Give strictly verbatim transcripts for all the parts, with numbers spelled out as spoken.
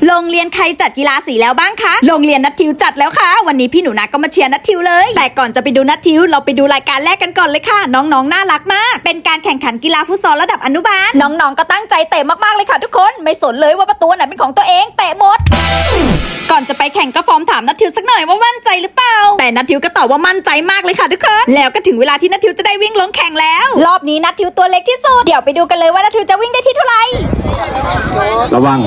โรงเรียนใครจัดกีฬาสีแล้วบ้างคะโรงเรียนนัททิวจัดแล้วค่ะวันนี้พี่หนูนาก็มาเชียร์นัททิวเลยแต่ก่อนจะไปดูนัททิวเราไปดูรายการแรกกันก่อนเลยค่ะน้องๆน่ารักมากเป็นการแข่งขันกีฬาฟุตซอลระดับอนุบาลน้องๆก็ตั้งใจเตะมากๆเลยค่ะทุกคนไม่สนเลยว่าประตูไหนเป็นของตัวเองเตะหมดก่อนจะไปแข่งก็ฟอร์มถามนัททิวสักหน่อยว่ามั่นใจหรือเปล่าแต่นัททิวก็ตอบว่ามั่นใจมากเลยค่ะทุกคนแล้วก็ถึงเวลาที่นัททิวจะได้วิ่งลงแข่งแล้วรอบนี้นัททิวตัวเล็กที่สุดเดี๋ยวไปดูกันเลยว่านัททิวจะวิ่งได้ที่เท่าไหร่ระวัง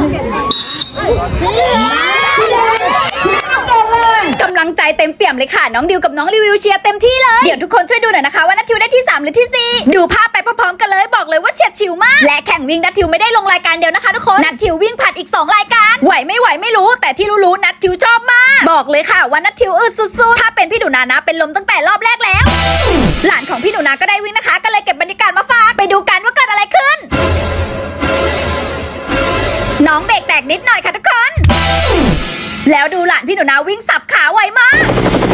กำลังใจเต็มเปี่ยมเลยค่ะน้องดิวกับน้องรีวิวเชียร์เต็มที่เลยเดี๋ยวทุกคนช่วยดูหน่อยนะคะว่านัททิวได้ที่สามหรือที่สี่ดูภาพไปพร้อมๆกันเลยบอกเลยว่าเฉียดฉิวมากและแข่งวิ่งนัททิวไม่ได้ลงรายการเดียวนะคะทุกคนนัททิววิ่งผัดอีกสองรายการไหวไม่ไหวไม่รู้แต่ที่รู้ๆนัททิวชอบมากบอกเลยค่ะว่านัททิวอึดสุดๆถ้าเป็นพี่หนูนานะเป็นลมตั้งแต่รอบแรกแล้วหลานของพี่หนูนาก็ได้วิ่งนะคะก็เลยเก็บบรรยากาศมาฝากไปดูกันว่าเกิดอะไรขึ้นน้องเบรกแตกนิดหน่อยค่ะทุกคนแล้วดูหลานพี่หนูนาวิ่งสับขาไวมาก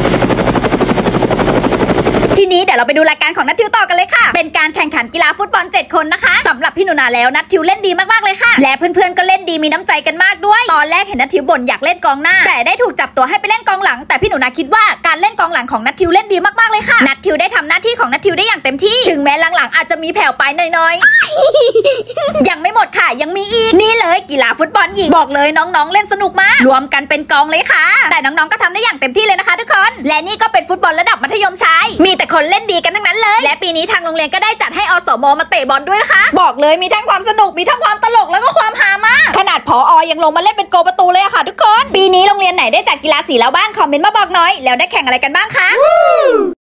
ทีนี้เดี๋ยวเราไปดูรายการของนัททิวต่อกันเลยค่ะเป็นการแข่งขันกีฬาฟุตบอลเจ็ดคนนะคะสำหรับพี่หนูนาแล้วนัททิวเล่นดีมากๆเลยค่ะและเพื่อนๆก็เล่นดีมีน้ำใจกันมากด้วยตอนแรกเห็นนัททิวบ่นอยากเล่นกองหน้าแต่ได้ถูกจับตัวให้ไปเล่นกองหลังแต่พี่หนูนาคิดว่าการเล่นกองหลังของนัททิวเล่นดีมากๆเลยค่ะนัททิวได้ทำหน้าที่ของนัททิวได้อย่างเต็มที่ถึงแม้หลังๆอาจจะมีแผ่วไปหน่อยๆ ยังไม่หมดค่ะยังมีอีกนี่เลยกีฬาฟุตบอลหญิงบอกเลยน้องๆเล่นสนุกมากรวมกันเป็นกองเลยค่ะแต่น้องๆก็ทำได้อย่างเต็มที่เลยนะคะทุกคนและนี่ก็เป็นฟุตบอลระดับมัธยมชายมีแต่คนเล่นดีกันทั้งนั้นเลยและปีนี้ทางโรงเรียนก็ได้จัดให้อสม.มาเตะบอลด้วยนะคะบอกเลยมีทั้งความสนุกมีทั้งความตลกแล้วก็ความฮามากขนาดผอ.ยังลงมาเล่นเป็นโกประตูเลยอะค่ะทุกคนปีนี้โรงเรียนไหนได้จัดกีฬาสีแล้วบ้างคอมเมนต์มาบอกหน่อยแล้วได้แข่งอะไรกันบ้างคะ